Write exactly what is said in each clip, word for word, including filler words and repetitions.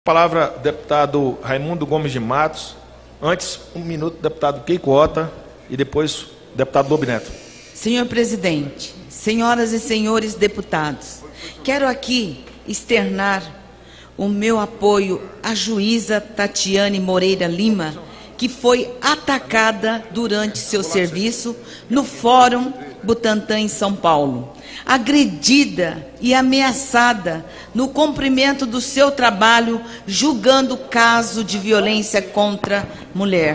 Palavra, deputado Raimundo Gomes de Matos. Antes, um minuto, deputado Keiko Ota. E depois, deputado Bob Neto. Senhor presidente, senhoras e senhores deputados, quero aqui externar o meu apoio à juíza Tatiane Moreira Lima, que foi atacada durante seu serviço no Fórum Butantã, em São Paulo, agredida e ameaçada no cumprimento do seu trabalho, julgando caso de violência contra mulher.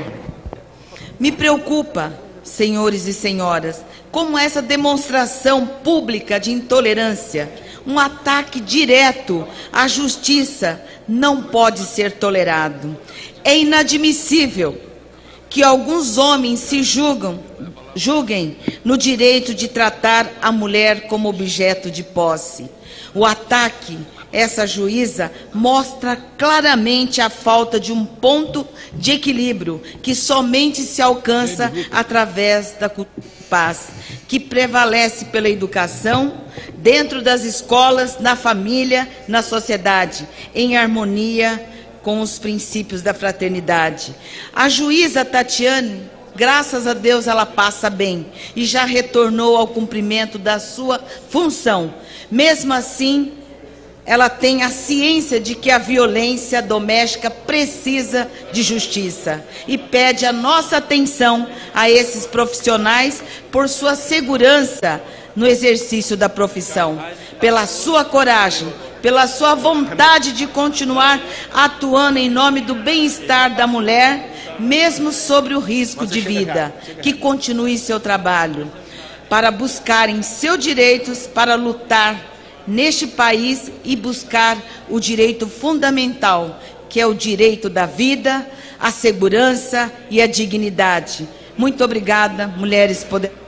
Me preocupa, senhores e senhoras, como essa demonstração pública de intolerância, um ataque direto à justiça, não pode ser tolerado. É inadmissível que alguns homens se julgam, julguem no direito de tratar a mulher como objeto de posse. O ataque a essa juíza mostra claramente a falta de um ponto de equilíbrio que somente se alcança através da cultura de paz, que prevalece pela educação, dentro das escolas, na família, na sociedade, em harmonia com os princípios da fraternidade. A juíza Tatiane, graças a Deus, ela passa bem e já retornou ao cumprimento da sua função. Mesmo assim, ela tem a ciência de que a violência doméstica precisa de justiça e pede a nossa atenção a esses profissionais por sua segurança no exercício da profissão, pela sua coragem, pela sua vontade de continuar atuando em nome do bem-estar da mulher, mesmo sobre o risco de vida, que continue seu trabalho, para buscarem seus direitos, para lutar neste país e buscar o direito fundamental, que é o direito da vida, a segurança e a dignidade. Muito obrigada, mulheres poderosas.